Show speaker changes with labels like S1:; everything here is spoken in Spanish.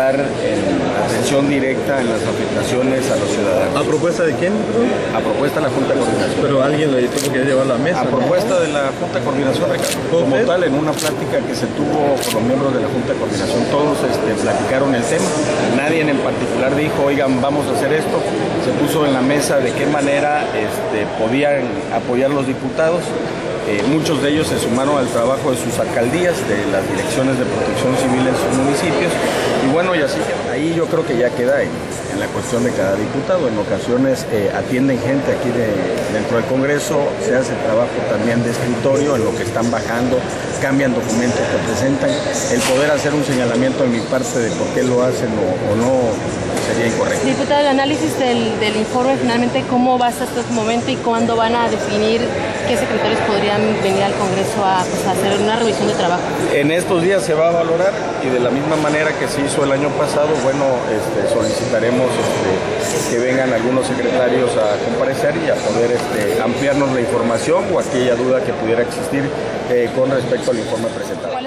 S1: ayudar en atención directa en las afectaciones a los ciudadanos.
S2: ¿A propuesta de quién?
S1: A propuesta de la Junta de Coordinación.
S2: Pero alguien le tuvo que llevar a la mesa.
S1: A propuesta de la Junta de Coordinación, Ricardo. Como tal, en una plática que se tuvo con los miembros de la Junta de Coordinación, todos platicaron el tema. Nadie en particular dijo, oigan, vamos a hacer esto. Se puso en la mesa de qué manera podían apoyar los diputados. Muchos de ellos se sumaron al trabajo de sus alcaldías, de las direcciones de protección civil en sus municipios, y bueno, y así ahí yo creo que ya queda en la cuestión de cada diputado. En ocasiones atienden gente aquí dentro del Congreso, se hace trabajo también de escritorio en lo que están bajando, cambian documentos que presentan. El poder hacer un señalamiento de mi parte de por qué lo hacen o no sería incorrecto.
S3: Diputado, el análisis del informe, finalmente, ¿cómo va hasta este momento y cuándo van a definir qué secretarios podrían venir al Congreso a hacer una revisión de trabajo?
S1: En estos días se va a valorar, y de la misma manera que se hizo el año pasado, bueno, solicitaremos que vengan algunos secretarios a comparecer y a poder ampliarnos la información o aquella duda que pudiera existir con respecto al informe presentado.